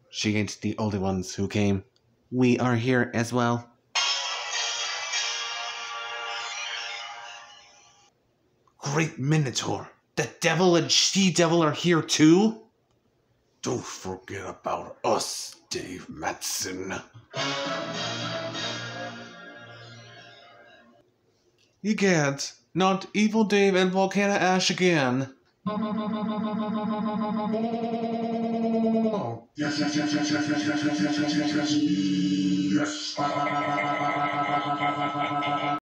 She ain't the only ones who came. We are here as well. Great Minotaur! The devil and she-devil are here too? Don't forget about us, Dave Mattson. Egad, not Evil Dave and Volcana Ash again. Yes, yes, yes, yes, yes, yes, yes, yes, yes, yes, yes, yes, yes.